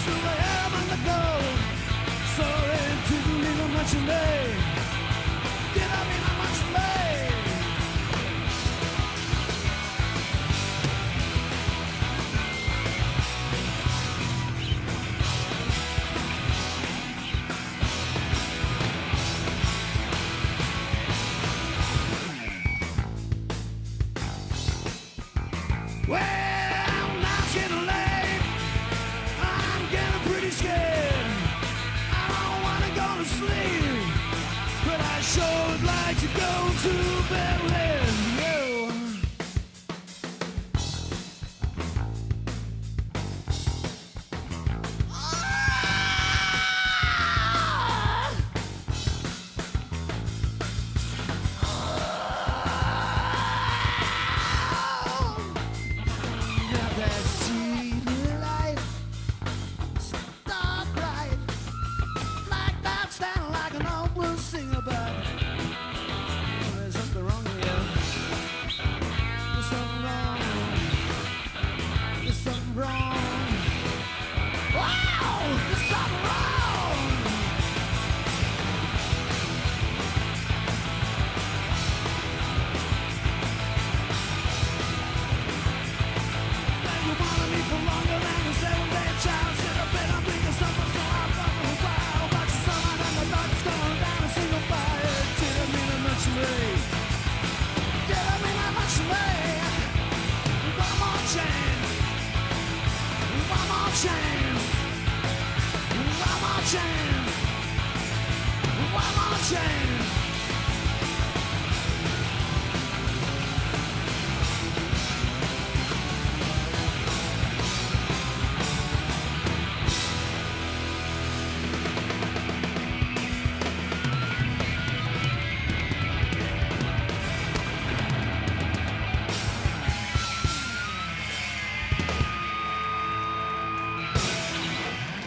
still I am on the go. Sorry, didn't mean to mention me. Did I mean how much me? Well, now it's getting late. I'm getting pretty scared. I don't wanna go to sleep, but I sure would like to go to bed with you. Chance.